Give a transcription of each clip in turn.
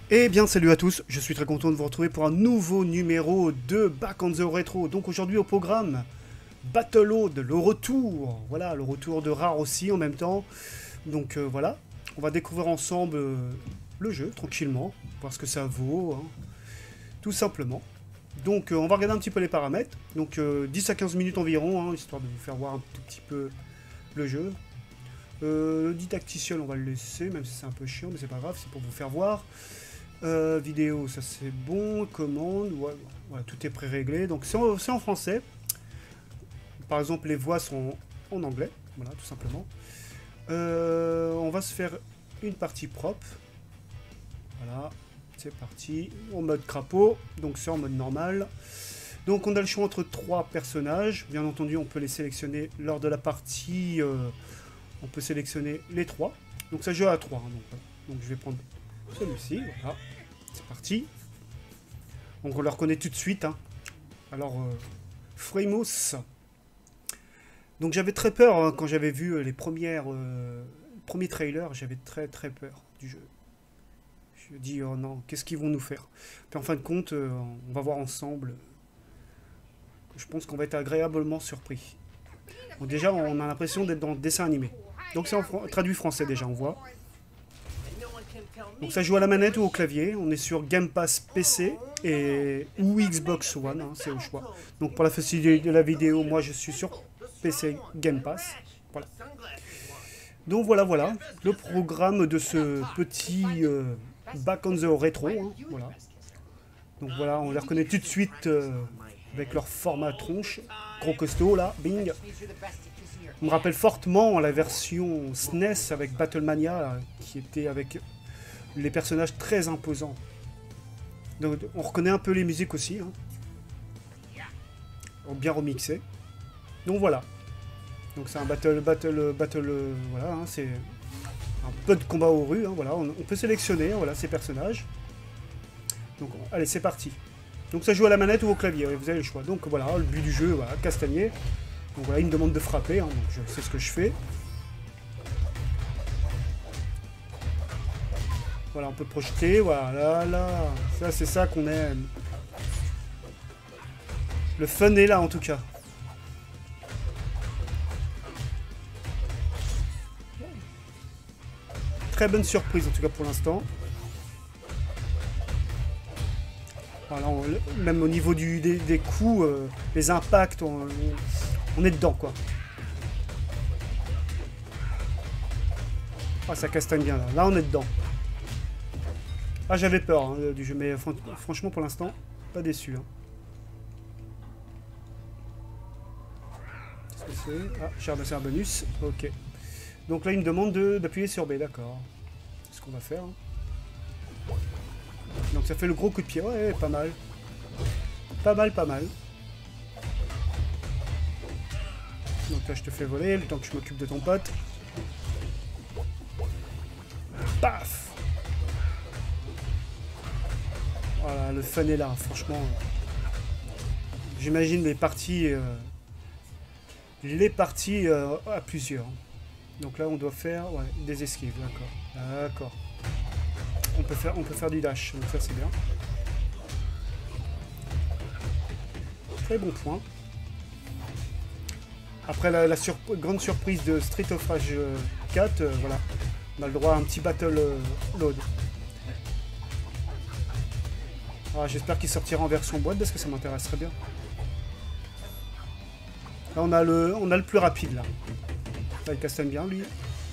Eh bien salut à tous, je suis très content de vous retrouver pour un nouveau numéro de Back on the Retro. Donc aujourd'hui au programme, Battleload, le retour. Voilà, le retour de Rare aussi en même temps. Donc voilà, on va découvrir ensemble le jeu tranquillement, voir ce que ça vaut, hein, tout simplement. Donc on va regarder un petit peu les paramètres. Donc 10 à 15 minutes environ, hein, histoire de vous faire voir un tout petit peu le jeu. Le didacticiel on va le laisser, même si c'est un peu chiant, mais c'est pas grave, c'est pour vous faire voir. Vidéo, ça c'est bon. Commande, ouais, voilà, tout est pré-réglé. Donc c'est en français. Par exemple, les voix sont en anglais. Voilà, tout simplement. On va se faire une partie propre. Voilà, c'est parti. En mode crapaud, donc c'est en mode normal. Donc on a le choix entre 3 personnages. Bien entendu, on peut les sélectionner lors de la partie. On peut sélectionner les 3. Donc ça joue à 3. Hein, donc je vais prendre celui-ci. Voilà. C'est parti. Donc on le reconnaît tout de suite. Hein. Alors, Framos. Donc j'avais très peur hein, quand j'avais vu les premiers trailers. J'avais très très peur du jeu. Je me dis, oh non, qu'est-ce qu'ils vont nous faire? Puis en fin de compte, on va voir ensemble. Je pense qu'on va être agréablement surpris. Bon, déjà, on a l'impression d'être dans le dessin animé. Donc c'est traduit français déjà, on voit. Donc ça joue à la manette ou au clavier. On est sur Game Pass PC ou Xbox One, hein, c'est au choix. Donc pour la facilité de la vidéo, moi je suis sur PC Game Pass. Voilà. Donc voilà, le programme de ce petit Back on the Retro. Hein, voilà. Donc voilà, on les reconnaît tout de suite avec leur format tronche. Gros costaud là, bing. On me rappelle fortement la version SNES avec Battlemania, là, qui était avec les personnages très imposants. Donc, on reconnaît un peu les musiques aussi. Hein. Bien remixé. Donc voilà. Donc c'est un battle, voilà, hein, c'est un peu de combat aux rues. Hein, voilà, on peut sélectionner, voilà, ces personnages. Donc allez, c'est parti. Donc ça joue à la manette ou au clavier, vous avez le choix. Donc voilà, le but du jeu, voilà, castagner. Donc voilà, il me demande de frapper, hein, donc je sais ce que je fais. Voilà, on peut projeter, voilà, là. Ça, c'est ça qu'on aime. Le fun est là, en tout cas. Très bonne surprise, en tout cas, pour l'instant. Voilà, même au niveau des coups, les impacts, on est dedans, quoi. Ah, ça castagne bien, là. Là, on est dedans. Ah, j'avais peur hein, du jeu, mais franchement, pour l'instant, pas déçu. Hein. Qu'est-ce que c'est? Ah, c'est un bonus. Ok. Donc là, il me demande d'appuyer sur B, d'accord. C'est ce qu'on va faire. Hein. Donc ça fait le gros coup de pied. Ouais, pas mal. Pas mal. Donc là, je te fais voler, le temps que je m'occupe de ton pote. Paf! Voilà, le fun est là, franchement. J'imagine les parties à plusieurs. Donc là, on doit faire ouais, des esquives, d'accord. D'accord. On peut faire du dash, donc ça c'est bien. Très bon point. Après la grande surprise de Street of Rage 4, voilà, on a le droit à un petit battle load. Ah, j'espère qu'il sortira en version boîte parce que ça m'intéresserait bien. Là on a le plus rapide là. Là il castagne bien lui.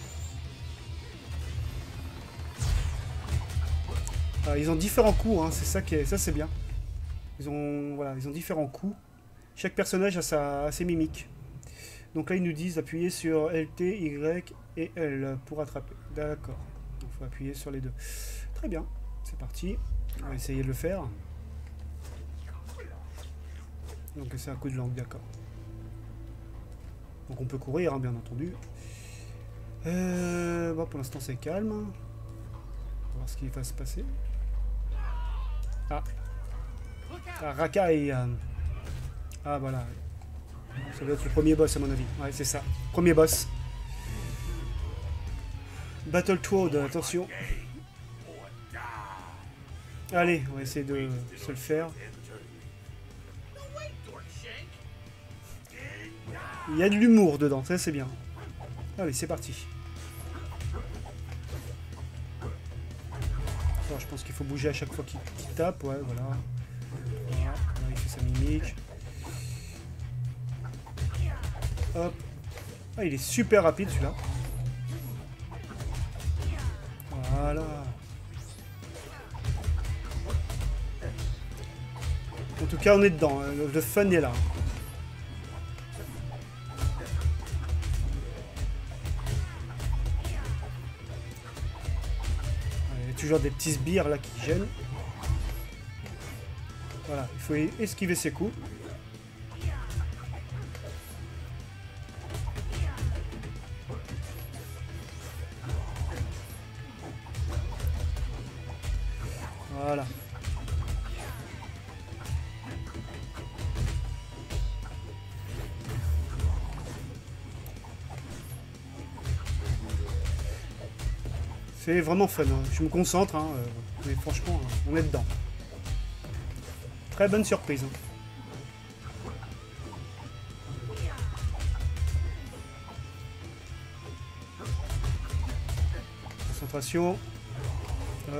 Ah, ils ont différents coups, hein, c'est ça c'est bien. Ils ont différents coups. Chaque personnage a ses mimiques. Donc là ils nous disent d'appuyer sur LT, Y et L pour attraper. D'accord. Il faut appuyer sur les deux. Très bien, c'est parti. On va essayer de le faire. Donc c'est un coup de langue, d'accord. Donc on peut courir, hein, bien entendu. Bon, pour l'instant c'est calme. On va voir ce qui va se passer. Ah. Ah, Rakai. Ah voilà. Ça doit être le premier boss à mon avis. Ouais, c'est ça. Premier boss. Battletoad, attention. Allez, on va essayer de se le faire. Il y a de l'humour dedans, ça c'est bien. Allez, c'est parti. Alors, je pense qu'il faut bouger à chaque fois qu'il tape. Ouais, voilà. Voilà, il fait sa mimique. Hop. Ah, il est super rapide celui-là. Voilà. En tout cas, on est dedans. Le fun est là. Il y a toujours des petits sbires là qui gênent. Voilà, il faut esquiver ses coups. Voilà. C'est vraiment fun, hein. Je me concentre, hein, mais franchement, on est dedans. Très bonne surprise. Hein. Concentration. Hop.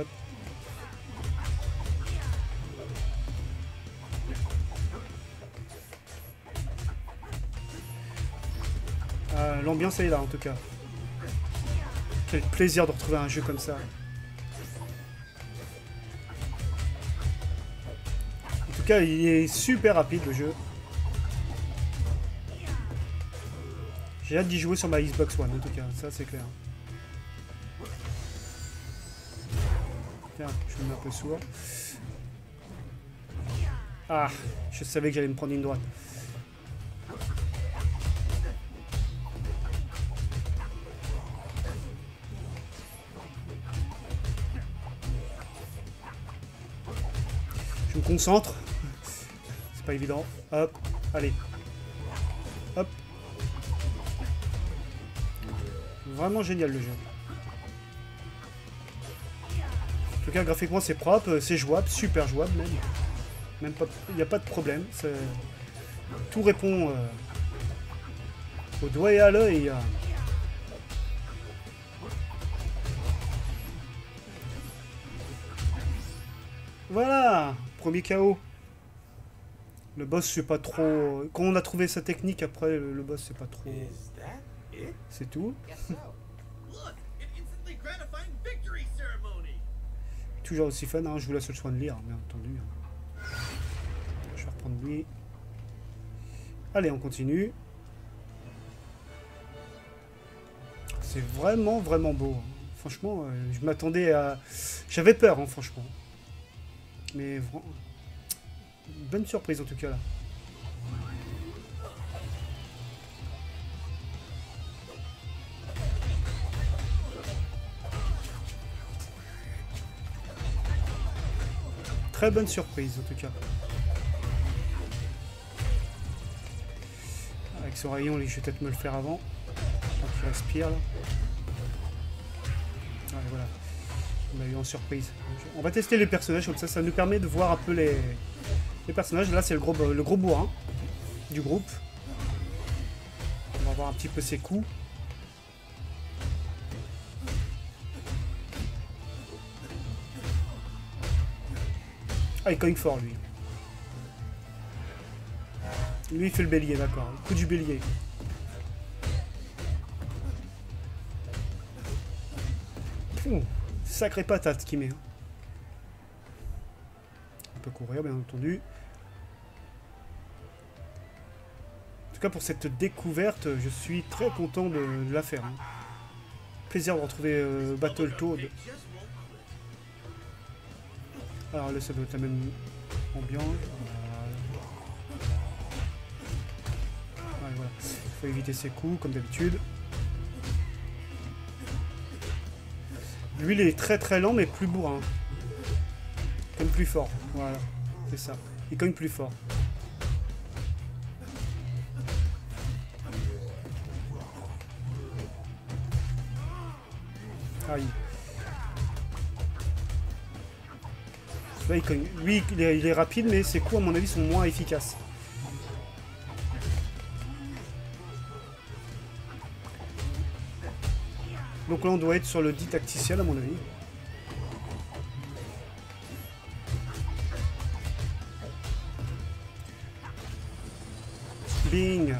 Ah, l'ambiance est là en tout cas. Quel plaisir de retrouver un jeu comme ça. En tout cas, il est super rapide le jeu. J'ai hâte d'y jouer sur ma Xbox One en tout cas, ça c'est clair. Tiens, je me mets un peu sourd. Ah, je savais que j'allais me prendre une droite. Je me concentre. C'est pas évident. Hop, allez. Hop. Vraiment génial le jeu. En tout cas, graphiquement c'est propre, c'est jouable, super jouable même. Même pas, il n'y a pas de problème. Tout répond au doigt et à l'œil. Voilà, premier KO. Le boss, c'est pas trop. Quand on a trouvé sa technique, après le boss, c'est pas trop. C'est tout. Toujours aussi fun, hein. Je vous laisse le soin de lire, bien entendu. Je vais reprendre lui. Allez, on continue. C'est vraiment, vraiment beau. Hein. Franchement, je m'attendais à. J'avais peur, hein, franchement. Mais bonne surprise en tout cas là. Très bonne surprise en tout cas. Avec ce rayon, je vais peut-être me le faire avant. Tant qu'il respire là. Allez, voilà. On a eu en surprise. On va tester les personnages comme ça nous permet de voir un peu les personnages. Là c'est le gros bourrin du groupe. On va voir un petit peu ses coups. Ah, il cogne fort lui. Lui il fait le bélier, d'accord. Le coup du bélier. Ouh, sacrée patate qu'il met. On peut courir bien entendu. En tout cas pour cette découverte, je suis très content de la faire. Hein. Plaisir de retrouver Battletoad. Alors là ça doit être la même ambiance. Voilà. Il faut éviter ses coups comme d'habitude. Lui il est très très lent mais plus bourrin. Il cogne plus fort. Voilà, c'est ça. Il cogne plus fort. Aïe. Là, il cogne. Lui, il est rapide, mais ses coups, à mon avis, sont moins efficaces. Donc là, on doit être sur le dit tacticiel, à mon avis. Bing.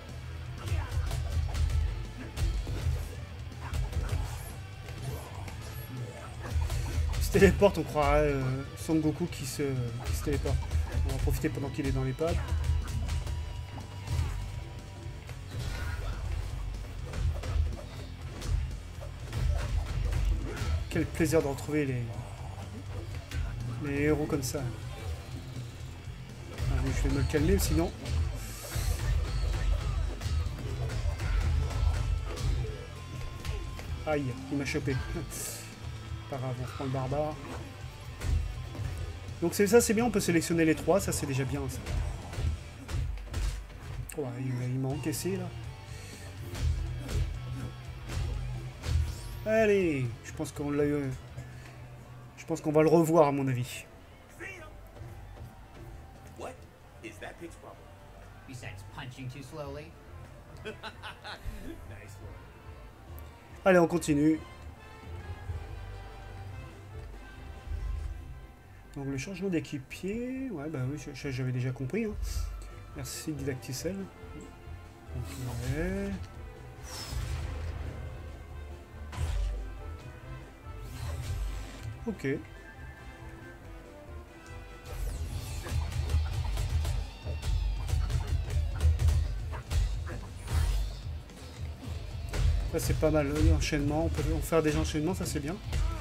Il se téléporte, on croirait Son Goku qui se téléporte. On va profiter pendant qu'il est dans les pads. Quel plaisir de retrouver les héros comme ça. Allez, je vais me calmer sinon. Aïe, il m'a chopé. Pas grave, on reprend le barbare. Donc ça c'est bien, on peut sélectionner les trois, ça c'est déjà bien ça. Oh, il m'a encaissé là. Allez, je pense qu'on l'a eu. Je pense qu'on va le revoir à mon avis. Allez, on continue. Donc le changement d'équipier, ouais bah oui, j'avais déjà compris. Hein. Merci Didacticel. Ouais. Ok. Ça c'est pas mal, l'enchaînement, on peut en faire des enchaînements, ça c'est bien.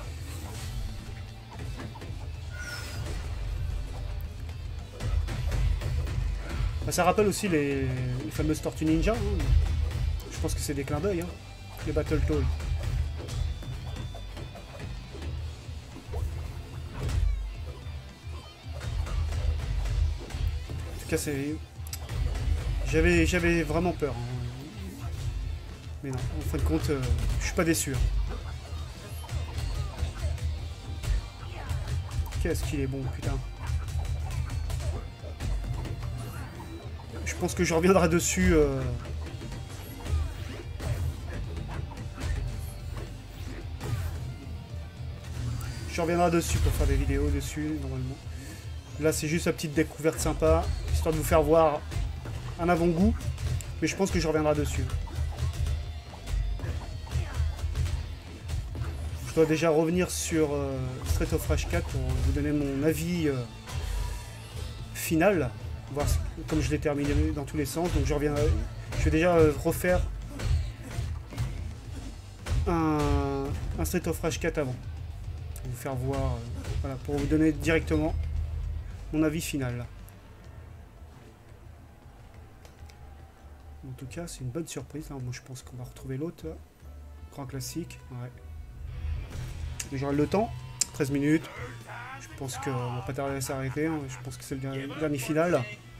Bah, ça rappelle aussi les fameuses Tortues Ninja. Hein. Je pense que c'est des clins d'œil, hein, les Battle Toads. En tout cas, c'est... J'avais vraiment peur. Hein. Mais non, en fin de compte, je suis pas déçu. Hein. Qu'est-ce qu'il est bon, putain. Je pense que je reviendrai dessus. Je reviendrai dessus pour faire des vidéos dessus, normalement. Là, c'est juste la petite découverte sympa, histoire de vous faire voir un avant-goût. Mais je pense que je reviendrai dessus. Je dois déjà revenir sur Street of Rage 4 pour vous donner mon avis final. Voir comme je l'ai terminé dans tous les sens. Donc je reviens. Je vais déjà refaire un Street of Rage 4 avant. Pour vous faire voir. Voilà, pour vous donner directement mon avis final. En tout cas, c'est une bonne surprise. Hein. Moi, je pense qu'on va retrouver l'autre. Grand classique. Ouais. Mais j'aurai le temps. 13 minutes. Je pense qu'on va pas tarder à s'arrêter. Hein. Je pense que c'est le dernier final.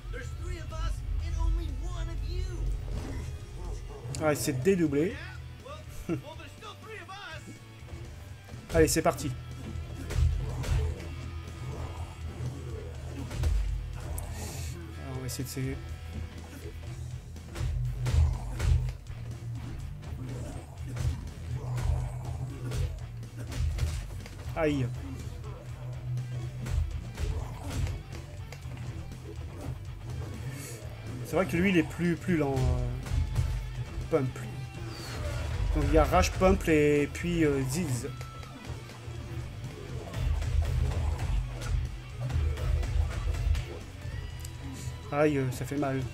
Ah, c'est dédoublé. Allez, c'est parti. Alors, on va essayer de sécher. Aïe. C'est vrai que lui, il est plus lent. Pump. Donc il y a Rage Pump et puis Ziz. Aïe, ça fait mal.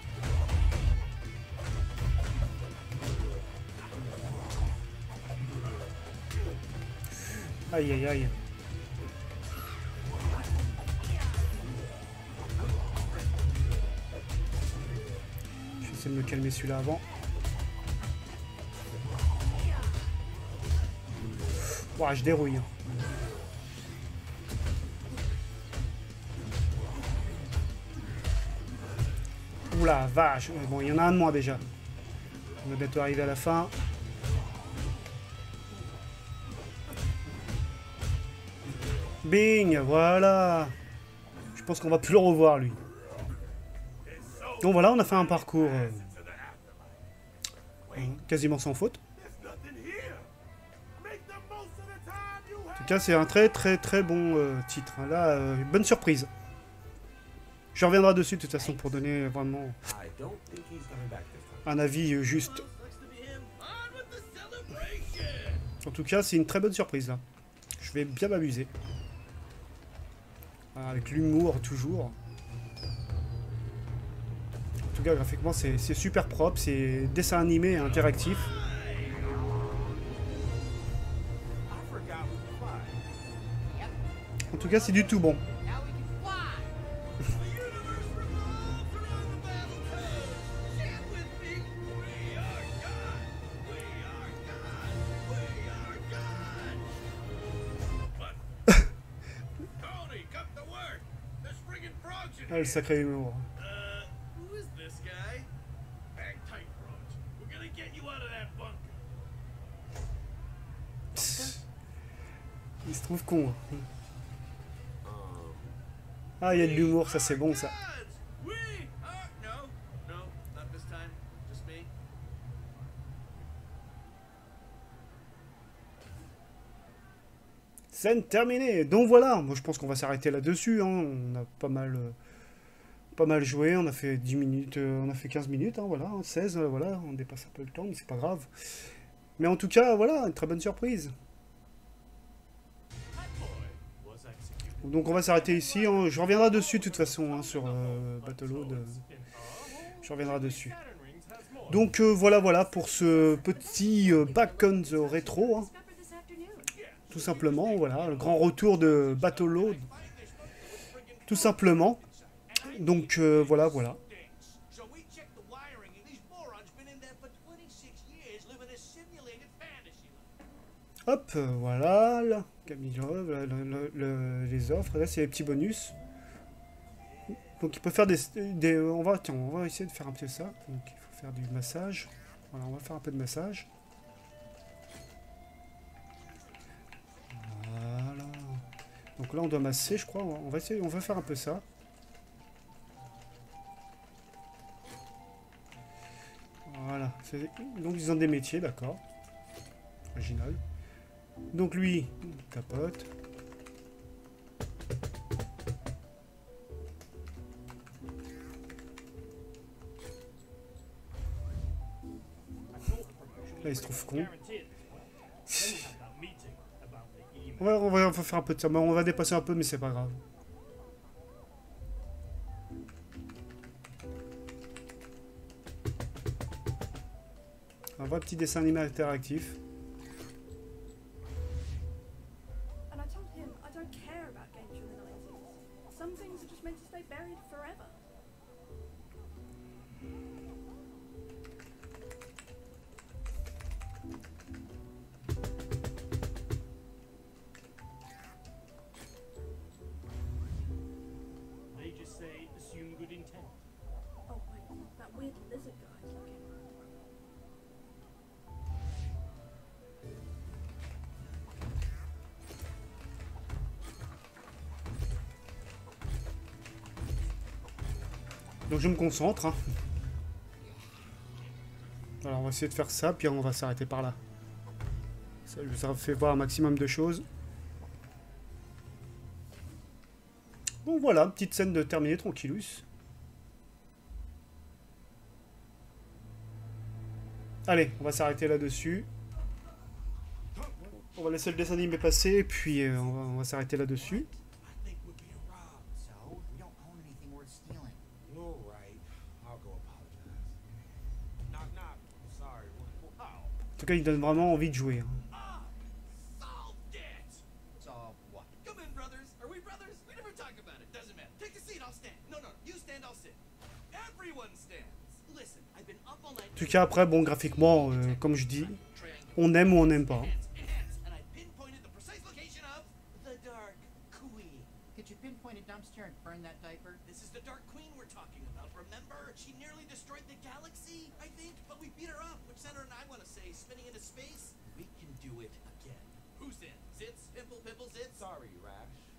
Aïe aïe aïe. Je vais essayer de me calmer celui-là avant. Ouah, je dérouille. Oula, vache. Bon, il y en a un de moins déjà. On va bientôt arriver à la fin. Bing, voilà. Je pense qu'on va plus le revoir, lui. Donc voilà, on a fait un parcours quasiment sans faute. En tout cas, c'est un très très très bon titre. Là, bonne surprise. Je reviendrai dessus de toute façon pour donner vraiment un avis juste. En tout cas, c'est une très bonne surprise là. Je vais bien m'amuser. Avec l'humour toujours. En tout cas, graphiquement, c'est super propre. C'est dessin animé interactif. En tout cas, c'est du tout bon. Ah, le sacré humour. Il se trouve con. Ah, il y a de l'humour, ça c'est bon ça. Scène terminée. Donc voilà, moi je pense qu'on va s'arrêter là-dessus. Hein. On a pas mal joué, on a fait 10 minutes, on a fait 15 minutes, hein, voilà, 16, voilà, on dépasse un peu le temps, mais c'est pas grave. Mais en tout cas, voilà, une très bonne surprise. Donc on va s'arrêter ici, hein. Je reviendrai dessus de toute façon, hein, sur Battleload. Je reviendrai dessus. Donc voilà pour ce petit Back on the Retro, hein. Tout simplement, voilà, le grand retour de Battleload. Tout simplement. Donc voilà. Hop, voilà, là, Camilo, les offres, là c'est les petits bonus. Donc il peut faire on va essayer de faire un peu ça. Donc il faut faire du massage. Voilà, on va faire un peu de massage. Voilà. Donc là on doit masser, je crois. On va essayer, on va faire un peu ça. Voilà. Donc ils ont des métiers, d'accord. Original. Donc lui, il tapote. Là, il se trouve con. On va faire un peu de ça. On va dépasser un peu, mais c'est pas grave. Un vrai petit dessin animé interactif. Donc je me concentre. Hein. Alors on va essayer de faire ça, puis on va s'arrêter par là. Ça fait voir un maximum de choses. Bon voilà, petite scène de terminée tranquillus. Allez, on va s'arrêter là-dessus. On va laisser le dessin animé passer, et puis on va s'arrêter là-dessus. En tout cas, il donne vraiment envie de jouer. Hein. En tout cas, après, bon, graphiquement, comme je dis, on aime ou on n'aime pas.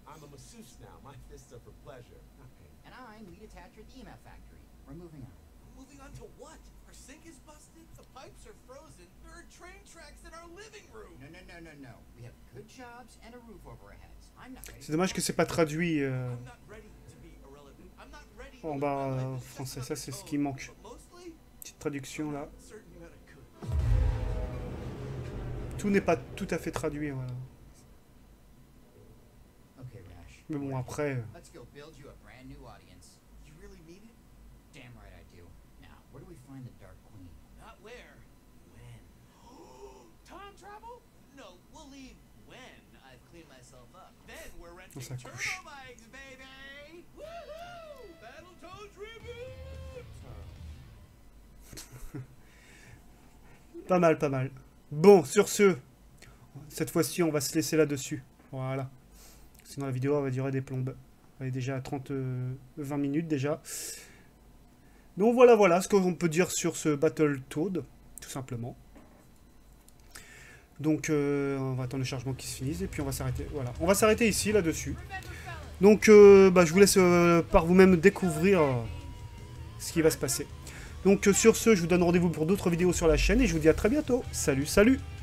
I'm a masseuse now. My fists are for pleasure. Okay. And I'm lead attacher at the EMF factory. We're moving on. Moving on to what? Our sink is busted? The pipes are frozen. There are train tracks in our living room. No. We have good jobs and a roof over our heads. I'm not ready. C'est dommage que c'est pas traduit I'm not ready to be irrelevant. I'm not ready to en live bas my life as français. just Ça, c'est ce another qui code. manque. But mostly, Petite traduction là. certain that I could. Tout n'est pas tout à fait traduit, voilà. Okay, Rash. Mais bon, après... Let's go build you a brand new audience. You really mean it? Damn right I do. Now, where do we find the Dark Queen? Not where. When? Time travel? No, we'll leave when I've cleaned myself up. Then we're renting ça turbo couche. bikes, baby! Woohoo! Battletoads reboot! Pas mal, pas mal. Bon, sur ce, cette fois-ci, on va se laisser là-dessus. Voilà. Sinon, la vidéo va durer des plombes. Elle est déjà à 20 minutes déjà. Donc voilà ce qu'on peut dire sur ce Battletoad, tout simplement. Donc, on va attendre le chargement qui se finisse et puis on va s'arrêter. Voilà, on va s'arrêter ici, là-dessus. Donc, je vous laisse par vous-même découvrir ce qui va se passer. Donc, sur ce, je vous donne rendez-vous pour d'autres vidéos sur la chaîne et je vous dis à très bientôt. Salut, salut!